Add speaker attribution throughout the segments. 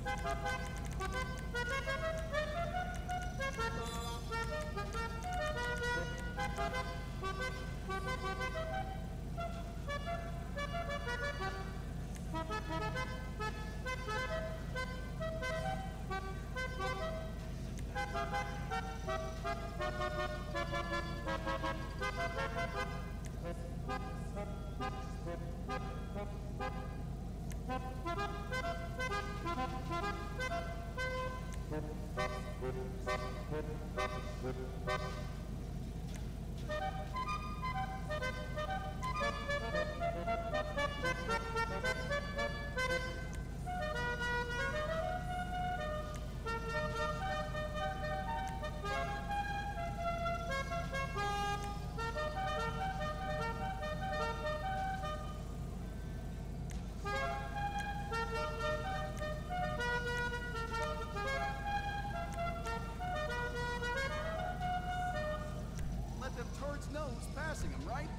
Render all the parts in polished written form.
Speaker 1: Let them turds know who's passing them, right?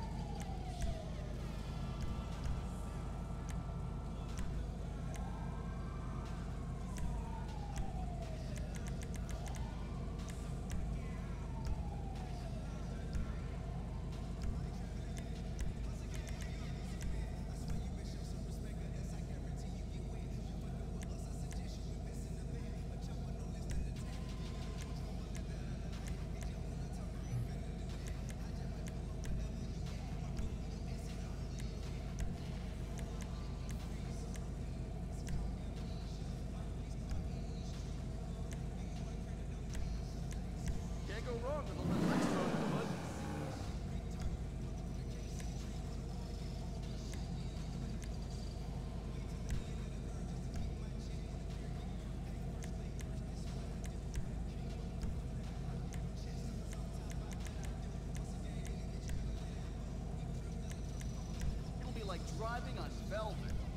Speaker 1: Can't go wrong with a little extra under the hood. It'll be like driving on velvet.